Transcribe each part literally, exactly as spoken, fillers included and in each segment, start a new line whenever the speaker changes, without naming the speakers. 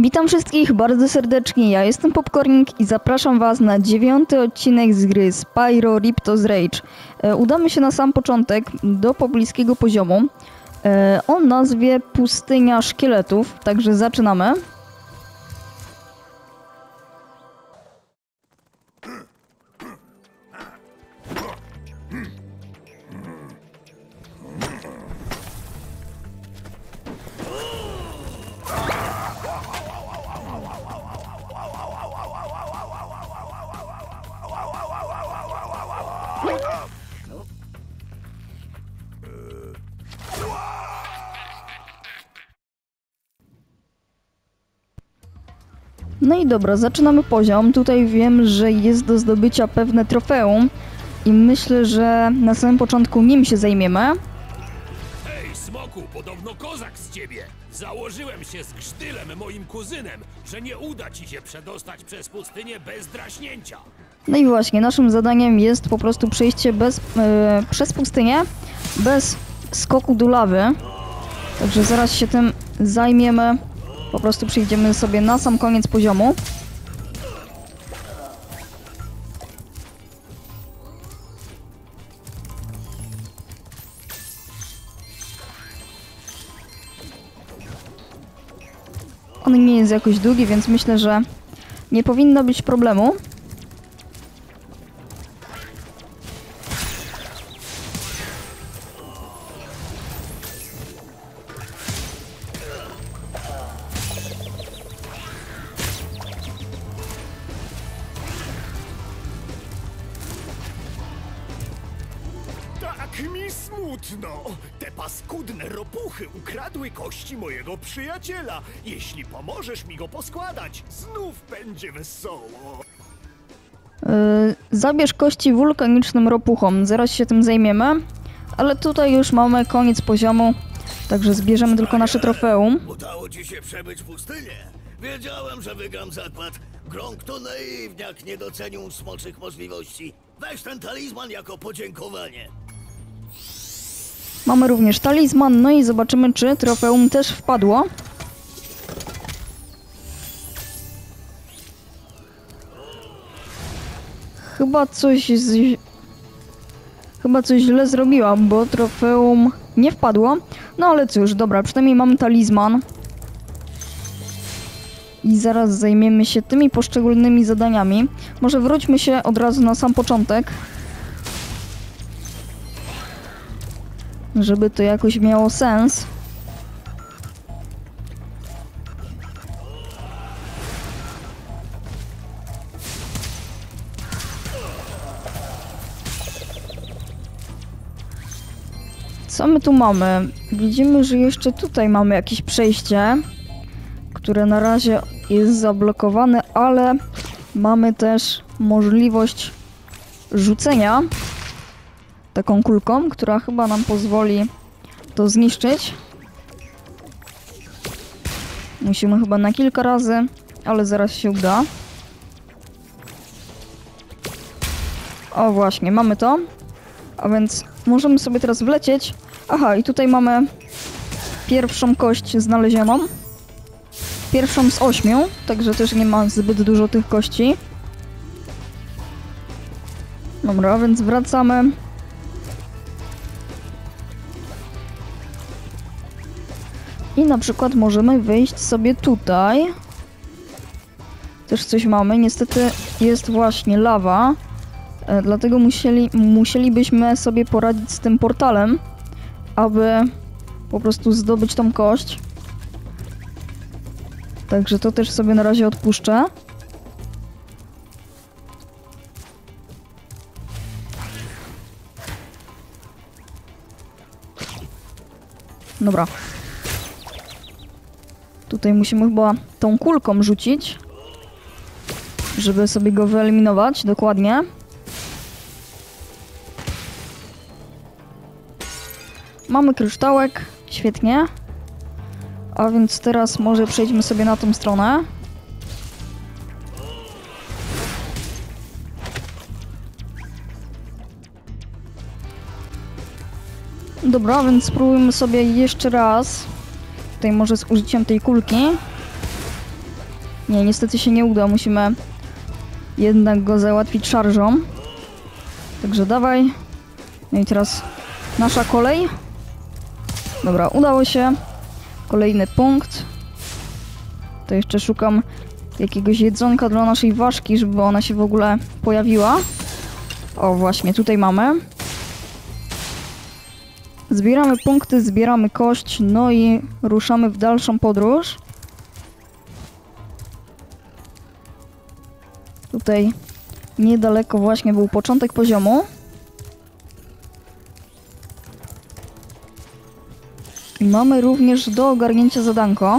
Witam wszystkich bardzo serdecznie, ja jestem Popcornik i zapraszam was na dziewiąty odcinek z gry Spyro Ripto's Rage. E, udamy się na sam początek do pobliskiego poziomu e, o nazwie Pustynia Szkieletów, także zaczynamy. No i dobra, zaczynamy poziom. Tutaj wiem, że jest do zdobycia pewne trofeum i myślę, że na samym początku nim się zajmiemy.
Hej, Smoku, podobno kozak z ciebie. Założyłem się z Krztylem, moim kuzynem, że nie uda ci się przedostać przez pustynię bez draśnięcia.
No i właśnie, naszym zadaniem jest po prostu przejście bez, yy, przez pustynię bez skoku do lawy. Także zaraz się tym zajmiemy. Po prostu przejdziemy sobie na sam koniec poziomu. On nie jest jakoś długi, więc myślę, że nie powinno być problemu.
Tak mi smutno. Te paskudne ropuchy ukradły kości mojego przyjaciela. Jeśli pomożesz mi go poskładać, znów będzie wesoło.
Yy, zabierz kości wulkanicznym ropuchom, zaraz się tym zajmiemy. Ale tutaj już mamy koniec poziomu, także zbierzemy tylko nasze trofeum.
Udało ci się przebyć pustynię. Wiedziałem, że wygram zakład. Gronk to naiwniak, nie docenił smoczych możliwości. Weź ten talizman jako podziękowanie.
Mamy również talizman, no i zobaczymy, czy trofeum też wpadło. Chyba coś z... Chyba coś źle zrobiłam, bo trofeum nie wpadło. No ale cóż, dobra, przynajmniej mamy talizman. I zaraz zajmiemy się tymi poszczególnymi zadaniami. Może wróćmy się od razu na sam początek, żeby to jakoś miało sens. Co my tu mamy? Widzimy, że jeszcze tutaj mamy jakieś przejście, które na razie jest zablokowane, ale mamy też możliwość rzucenia taką kulką, która chyba nam pozwoli to zniszczyć. Musimy chyba na kilka razy, ale zaraz się uda. O właśnie, mamy to. A więc możemy sobie teraz wlecieć. Aha, i tutaj mamy pierwszą kość znalezioną. Pierwszą z ośmiu, także też nie ma zbyt dużo tych kości. Dobra, więc wracamy. I na przykład możemy wyjść sobie tutaj. Też coś mamy. Niestety jest właśnie lawa. E, dlatego musieli, musielibyśmy sobie poradzić z tym portalem, aby po prostu zdobyć tą kość. Także to też sobie na razie odpuszczę. Dobra. Tutaj musimy chyba tą kulką rzucić, żeby sobie go wyeliminować dokładnie. Mamy kryształek, świetnie. A więc teraz może przejdźmy sobie na tą stronę. Dobra, więc spróbujmy sobie jeszcze raz. Tutaj może z użyciem tej kulki. Nie, niestety się nie uda. Musimy jednak go załatwić szarżą. Także dawaj. No i teraz nasza kolej. Dobra, udało się. Kolejny punkt. To jeszcze szukam jakiegoś jedzonka dla naszej ważki, żeby ona się w ogóle pojawiła. O, właśnie, tutaj mamy. Zbieramy punkty, zbieramy kość, no i ruszamy w dalszą podróż. Tutaj niedaleko właśnie był początek poziomu. I mamy również do ogarnięcia zadanko.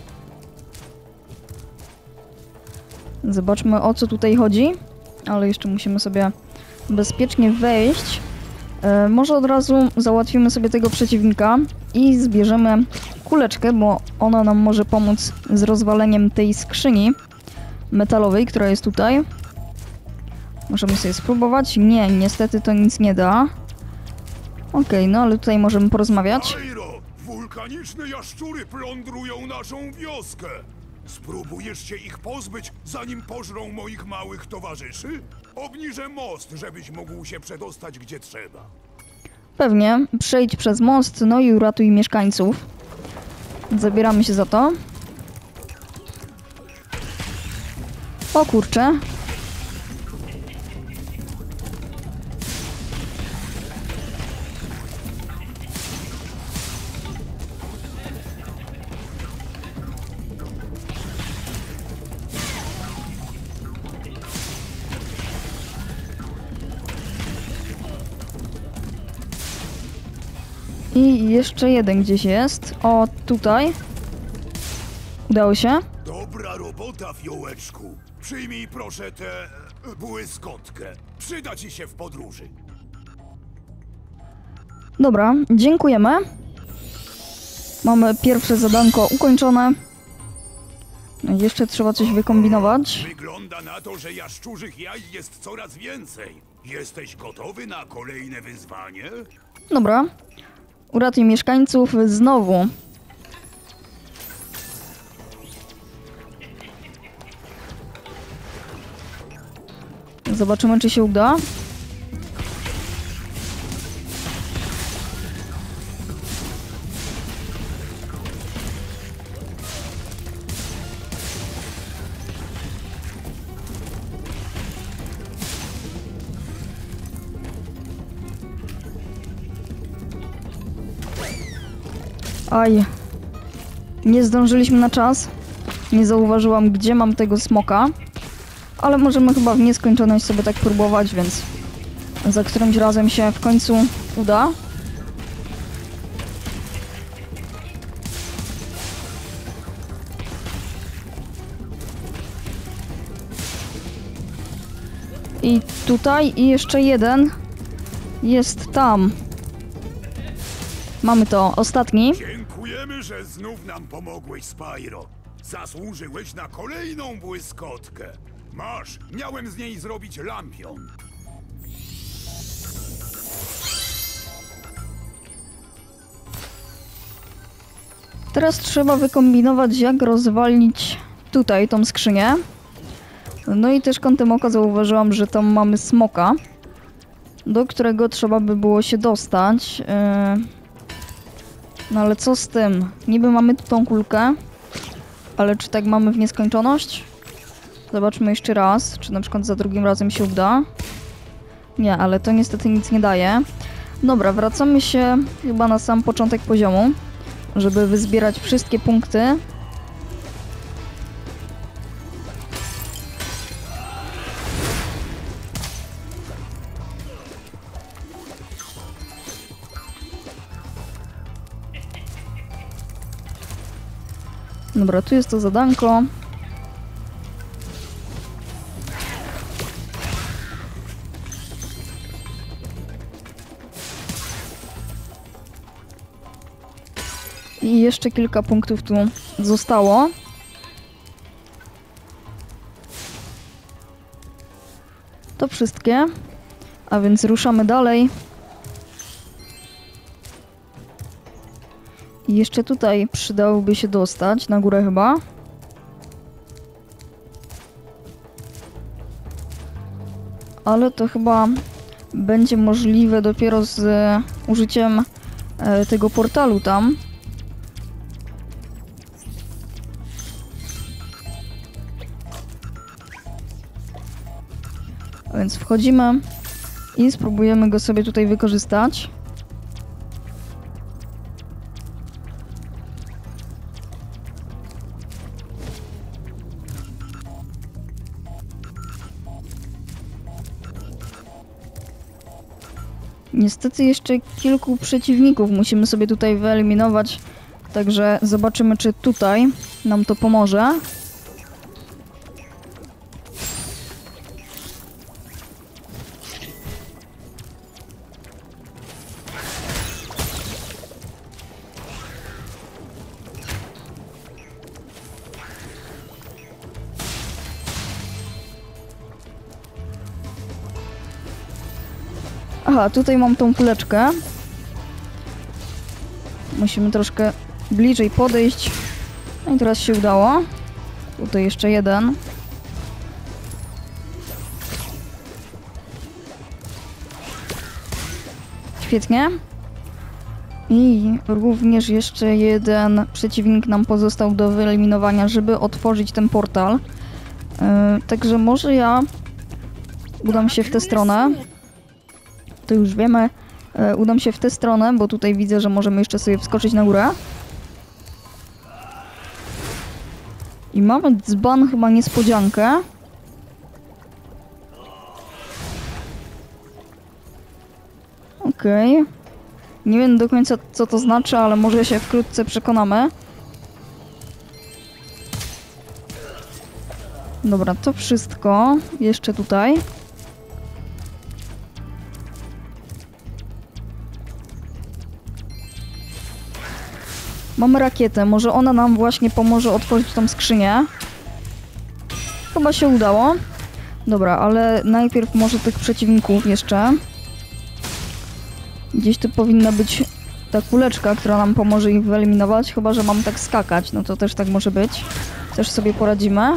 Zobaczmy, o co tutaj chodzi. Ale jeszcze musimy sobie bezpiecznie wejść. E, może od razu załatwimy sobie tego przeciwnika i zbierzemy kuleczkę, bo ona nam może pomóc z rozwaleniem tej skrzyni metalowej, która jest tutaj. Możemy sobie spróbować. Nie, niestety to nic nie da. Okej, okay, no ale tutaj możemy porozmawiać.
Wulkaniczne jaszczury plądrują naszą wioskę. Spróbujesz się ich pozbyć, zanim pożrą moich małych towarzyszy? Obniżę most, żebyś mógł się przedostać gdzie trzeba.
Pewnie. Przejdź przez most, no i uratuj mieszkańców. Zabieramy się za to. O kurczę. I jeszcze jeden gdzieś jest. O, tutaj. Udało się.
Dobra robota, fiołeczku. Przyjmij proszę tę błyskotkę. Przyda ci się w podróży.
Dobra, dziękujemy. Mamy pierwsze zadanko ukończone. Jeszcze trzeba coś wykombinować.
Wygląda na to, że jaszczurzych jaj jest coraz więcej. Jesteś gotowy na kolejne wyzwanie?
Dobra. Uratuj mieszkańców znowu. Zobaczymy, czy się uda. Aj, nie zdążyliśmy na czas. Nie zauważyłam, gdzie mam tego smoka. Ale możemy chyba w nieskończoność sobie tak próbować, więc za którymś razem się w końcu uda. I tutaj, i jeszcze jeden jest tam. Mamy to, ostatni.
Dziękujemy, że znów nam pomogłeś, Spyro. Zasłużyłeś na kolejną błyskotkę. Masz, miałem z niej zrobić lampion.
Teraz trzeba wykombinować, jak rozwalić tutaj tą skrzynię. No i też kątem oka zauważyłam, że tam mamy smoka, do którego trzeba by było się dostać. Yy... No ale co z tym? Niby mamy tu tą kulkę, ale czy tak mamy w nieskończoność? Zobaczmy jeszcze raz, czy na przykład za drugim razem się uda. Nie, ale to niestety nic nie daje. Dobra, wracamy się chyba na sam początek poziomu, żeby wyzbierać wszystkie punkty. Dobra, tu jest to zadanko. I jeszcze kilka punktów tu zostało. To wszystkie. A więc ruszamy dalej. I jeszcze tutaj przydałoby się dostać, na górę chyba. ale to chyba będzie możliwe dopiero z użyciem e, tego portalu tam. A więc wchodzimy i spróbujemy go sobie tutaj wykorzystać. Niestety jeszcze kilku przeciwników musimy sobie tutaj wyeliminować, także zobaczymy, czy tutaj nam to pomoże. Aha, tutaj mam tą kuleczkę. Musimy troszkę bliżej podejść. No i teraz się udało. Tutaj jeszcze jeden. Świetnie. I również jeszcze jeden przeciwnik nam pozostał do wyeliminowania, żeby otworzyć ten portal. Yy, także może ja udam się w tę stronę. To już wiemy. E, udam się w tę stronę, bo tutaj widzę, że możemy jeszcze sobie wskoczyć na górę. I mamy dzban chyba niespodziankę. Okej. Okay. Nie wiem do końca, co to znaczy, ale może się wkrótce przekonamy. Dobra, to wszystko. Jeszcze tutaj. Mamy rakietę, może ona nam właśnie pomoże otworzyć tą skrzynię. Chyba się udało. Dobra, ale najpierw może tych przeciwników jeszcze. Gdzieś tu powinna być ta kuleczka, która nam pomoże ich wyeliminować. Chyba że mam tak skakać, no to też tak może być. Też sobie poradzimy.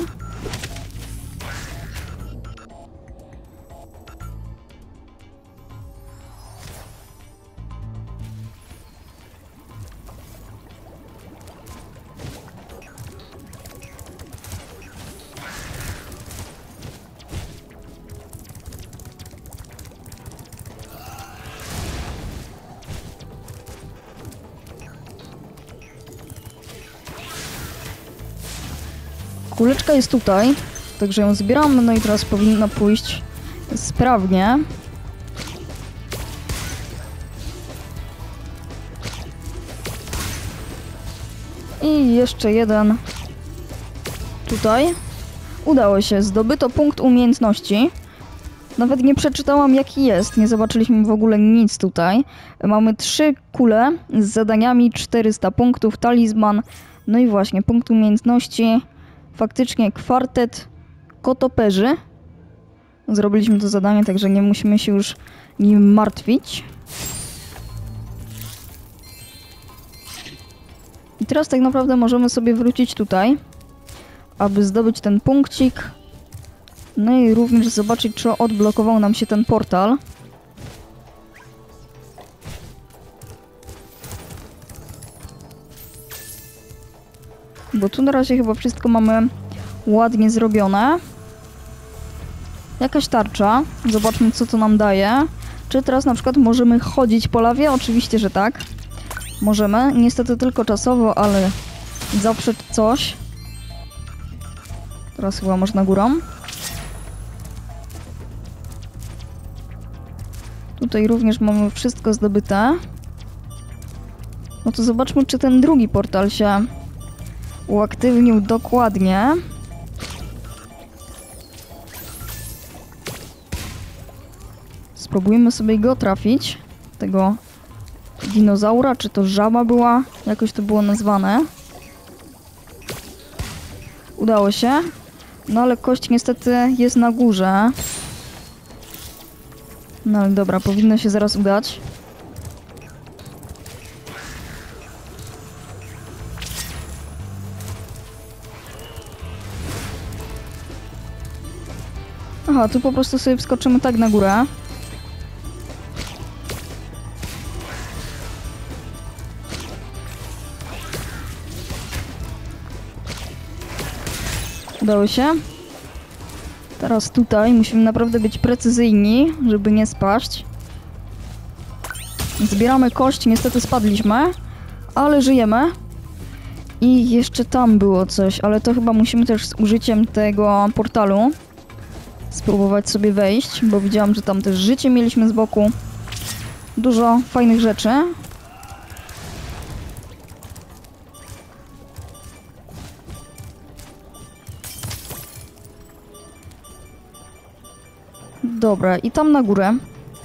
Kuleczka jest tutaj, także ją zbieramy, no i teraz powinna pójść sprawnie. I jeszcze jeden tutaj. Udało się, zdobyto punkt umiejętności. Nawet nie przeczytałam, jaki jest, nie zobaczyliśmy w ogóle nic tutaj. Mamy trzy kule z zadaniami, czterysta punktów, talizman, no i właśnie punkt umiejętności. Faktycznie kwartet kotoperzy. Zrobiliśmy to zadanie, także nie musimy się już nim martwić. I teraz tak naprawdę możemy sobie wrócić tutaj, aby zdobyć ten punkcik. No i również zobaczyć, czy odblokował nam się ten portal. Bo tu na razie chyba wszystko mamy ładnie zrobione. Jakaś tarcza. Zobaczmy, co to nam daje. Czy teraz na przykład możemy chodzić po lawie? Oczywiście, że tak. Możemy. Niestety tylko czasowo, ale zawsze coś. Teraz chyba można górą. Tutaj również mamy wszystko zdobyte. No to zobaczmy, czy ten drugi portal się uaktywnił dokładnie. Spróbujmy sobie go trafić. Tego dinozaura, czy to żaba była? Jakoś to było nazwane. Udało się. No ale kość niestety jest na górze. No ale dobra, powinno się zaraz udać. Aha, tu po prostu sobie wskoczymy tak na górę. Udało się. Teraz tutaj musimy naprawdę być precyzyjni, żeby nie spaść. Zbieramy kość, niestety spadliśmy, ale żyjemy. I jeszcze tam było coś, ale to chyba musimy też z użyciem tego portalu spróbować sobie wejść, bo widziałam, że tam też życie mieliśmy z boku. Dużo fajnych rzeczy. Dobra, i tam na górę.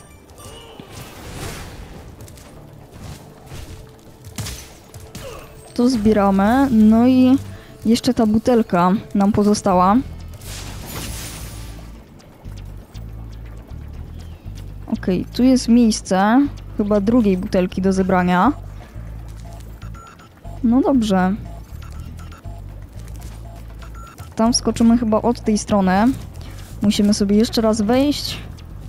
To zbieramy. No i jeszcze ta butelka nam pozostała. Okej, tu jest miejsce chyba drugiej butelki do zebrania. No dobrze. Tam skoczymy chyba od tej strony. Musimy sobie jeszcze raz wejść.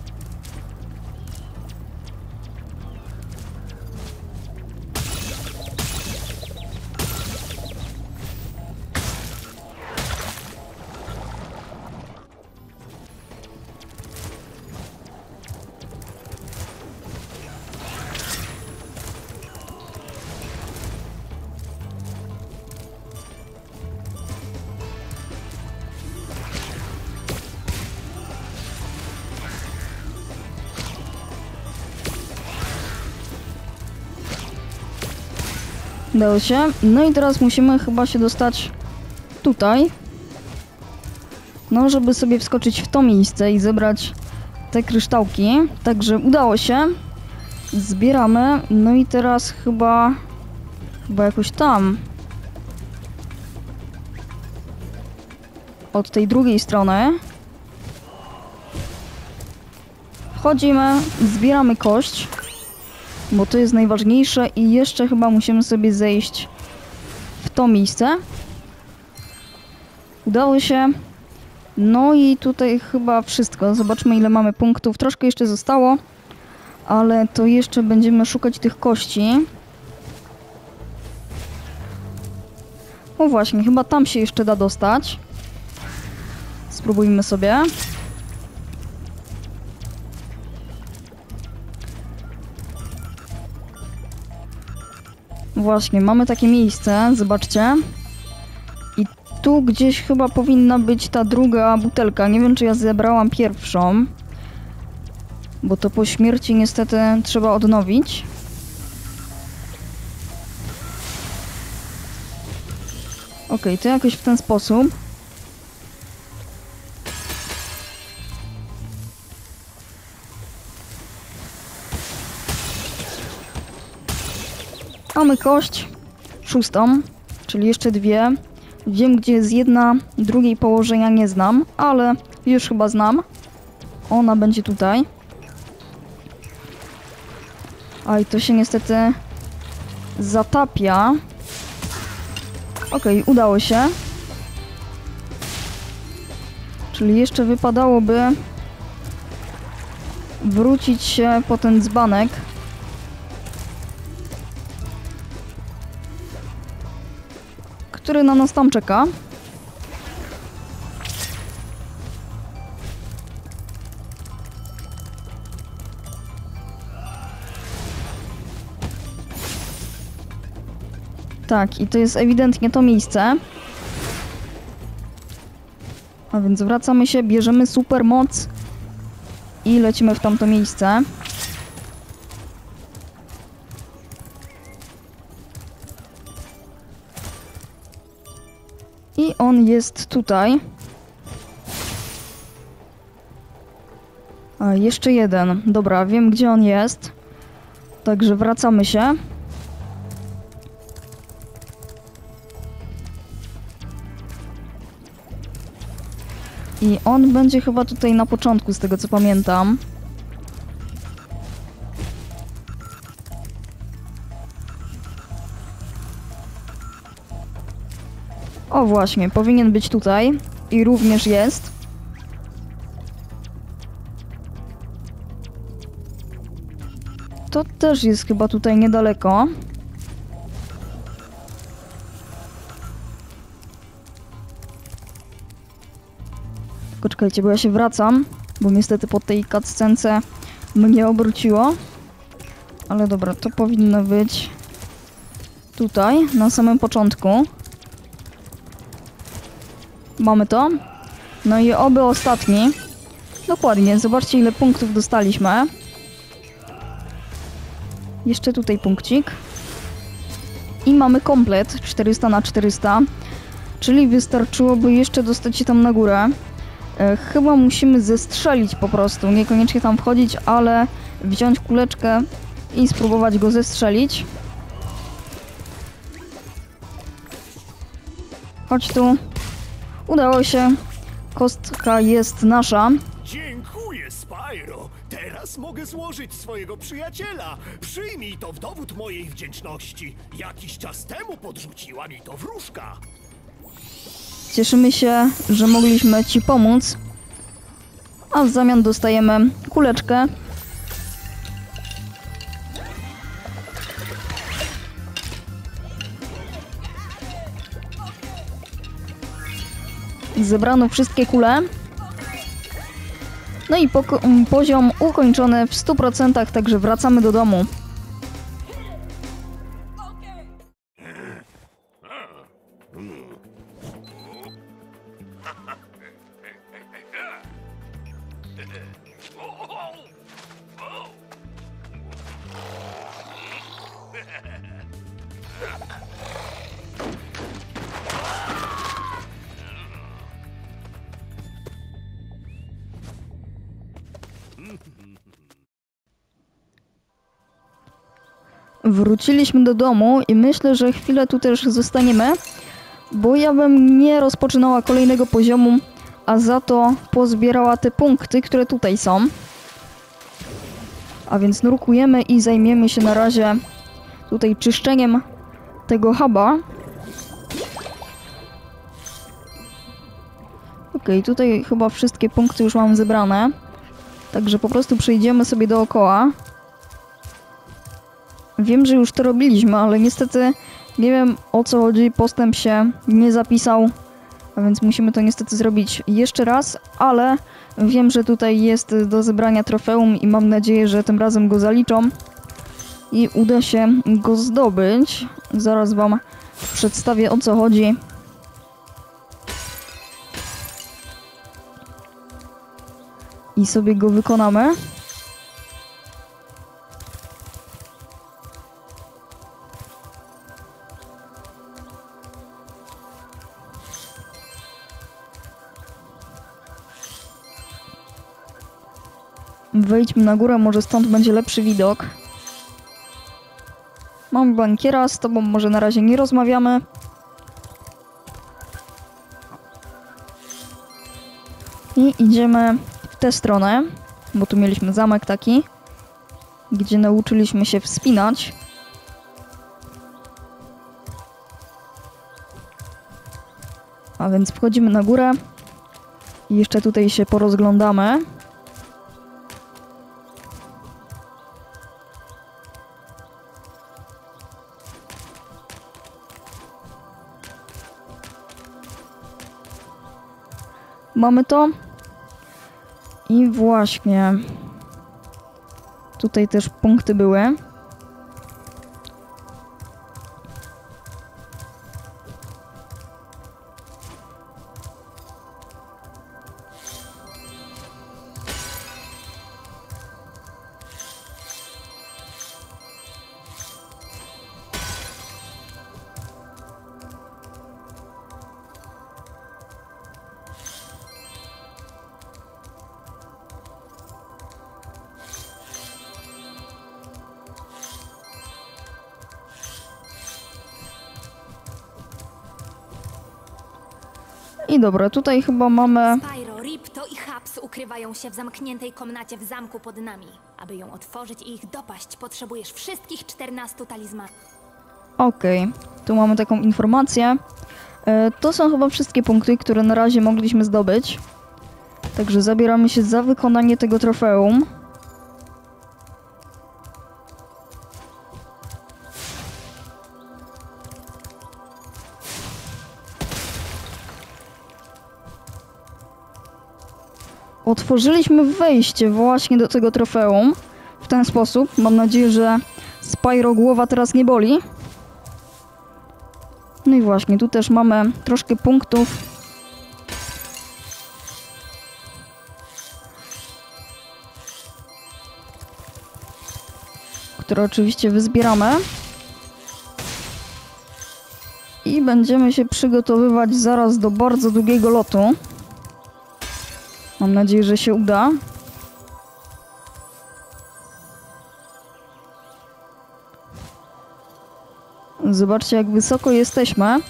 Udało się. No i teraz musimy chyba się dostać tutaj. No, żeby sobie wskoczyć w to miejsce i zebrać te kryształki. Także udało się. Zbieramy. No i teraz chyba... Chyba jakoś tam. Od tej drugiej strony. Wchodzimy, zbieramy kość. Bo to jest najważniejsze i jeszcze chyba musimy sobie zejść w to miejsce. Udało się. No i tutaj chyba wszystko. Zobaczmy, ile mamy punktów. Troszkę jeszcze zostało, ale to jeszcze będziemy szukać tych kości. O właśnie, chyba tam się jeszcze da dostać. Spróbujmy sobie. Właśnie, mamy takie miejsce, zobaczcie. I tu gdzieś chyba powinna być ta druga butelka. Nie wiem, czy ja zebrałam pierwszą. Bo to po śmierci niestety trzeba odnowić. Okej, to jakoś w ten sposób. Mamy kość szóstą, czyli jeszcze dwie. Wiem, gdzie jest jedna, drugiej położenia nie znam, ale już chyba znam. Ona będzie tutaj. A i to się niestety zatapia. Okej, udało się. Czyli jeszcze wypadałoby wrócić się po ten dzbanek. Który na nas tam czeka. Tak, i to jest ewidentnie to miejsce. A więc wracamy się, bierzemy super moc i lecimy w tamto miejsce. I on jest tutaj. A, jeszcze jeden. Dobra, wiem, gdzie on jest. Także wracamy się. I on będzie chyba tutaj na początku, z tego co pamiętam. O właśnie, powinien być tutaj. I również jest. To też jest chyba tutaj niedaleko. Tylko czekajcie, bo ja się wracam, bo niestety po tej cutscence mnie obróciło. Ale dobra, to powinno być tutaj, na samym początku. Mamy to. No i oby ostatni. Dokładnie, zobaczcie ile punktów dostaliśmy. Jeszcze tutaj punkcik. I mamy komplet czterysta na czterysta. Czyli wystarczyłoby jeszcze dostać się tam na górę. E, chyba musimy zestrzelić po prostu. Niekoniecznie tam wchodzić, ale wziąć kuleczkę i spróbować go zestrzelić. Chodź tu. Udało się. Kostka jest nasza.
Dziękuję, Spyro. Teraz mogę złożyć swojego przyjaciela. Przyjmij to w dowód mojej wdzięczności. Jakiś czas temu podrzuciła mi to wróżka.
Cieszymy się, że mogliśmy ci pomóc. A w zamian dostajemy kuleczkę. Zebrano wszystkie kule. No i poko- poziom ukończony w stu procentach, także wracamy do domu. Wróciliśmy do domu i myślę, że chwilę tu też zostaniemy, bo ja bym nie rozpoczynała kolejnego poziomu, a za to pozbierała te punkty, które tutaj są. A więc nurkujemy i zajmiemy się na razie tutaj czyszczeniem tego huba. Okej, tutaj chyba wszystkie punkty już mam zebrane, także po prostu przejdziemy sobie dookoła. Wiem, że już to robiliśmy, ale niestety nie wiem o co chodzi, postęp się nie zapisał, a więc musimy to niestety zrobić jeszcze raz, ale wiem, że tutaj jest do zebrania trofeum i mam nadzieję, że tym razem go zaliczą i uda się go zdobyć. Zaraz wam przedstawię o co chodzi. I sobie go wykonamy. Wejdźmy na górę, może stąd będzie lepszy widok. Mam bankiera, z tobą może na razie nie rozmawiamy. I idziemy w tę stronę, bo tu mieliśmy zamek taki, gdzie nauczyliśmy się wspinać. A więc wchodzimy na górę i jeszcze tutaj się porozglądamy. Mamy to. I właśnie. Tutaj też punkty były. I dobra, tutaj chyba mamy...
Spyro, Ripto i Haps ukrywają się w zamkniętej komnacie w zamku pod nami. Aby ją otworzyć i ich dopaść, potrzebujesz wszystkich czternastu talizmanów.
Okej, okay. Tu mamy taką informację. E, to są chyba wszystkie punkty, które na razie mogliśmy zdobyć. Także zabieramy się za wykonanie tego trofeum. otworzyliśmy wejście właśnie do tego trofeum. W ten sposób. Mam nadzieję, że Spyro głowa teraz nie boli. No i właśnie, tu też mamy troszkę punktów. Które oczywiście wyzbieramy. I będziemy się przygotowywać zaraz do bardzo długiego lotu. Mam nadzieję, że się uda. Zobaczcie, jak wysoko jesteśmy.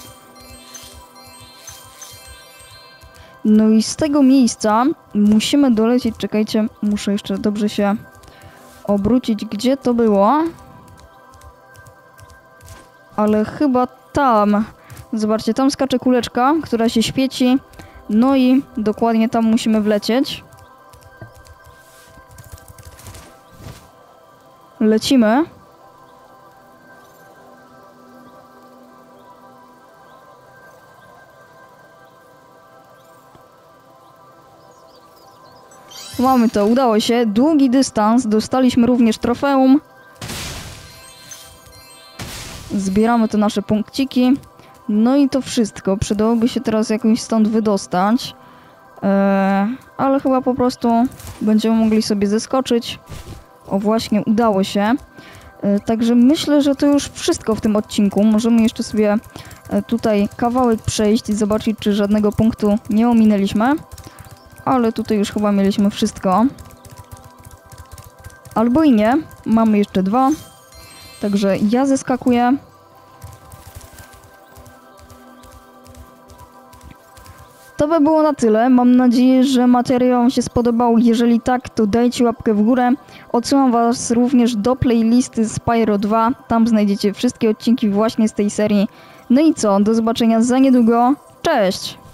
No i z tego miejsca musimy dolecieć. Czekajcie, muszę jeszcze dobrze się obrócić, gdzie to było. Ale chyba tam. Zobaczcie, tam skacze kuleczka, która się świeci. No i dokładnie tam musimy wlecieć. Lecimy. Mamy to, udało się. Długi dystans. Dostaliśmy również trofeum. Zbieramy te nasze punkciki. No i to wszystko. Przydałoby się teraz jakoś stąd wydostać. Eee, ale chyba po prostu będziemy mogli sobie zeskoczyć. O, właśnie udało się. Eee, także myślę, że to już wszystko w tym odcinku. Możemy jeszcze sobie e, tutaj kawałek przejść i zobaczyć, czy żadnego punktu nie ominęliśmy. Ale tutaj już chyba mieliśmy wszystko. Albo i nie. Mamy jeszcze dwa. Także ja zeskakuję. To by było na tyle. Mam nadzieję, że materiał wam się spodobał. Jeżeli tak, to dajcie łapkę w górę. Odsyłam was również do playlisty Spyro dwa. Tam znajdziecie wszystkie odcinki właśnie z tej serii. No i co? Do zobaczenia za niedługo. Cześć!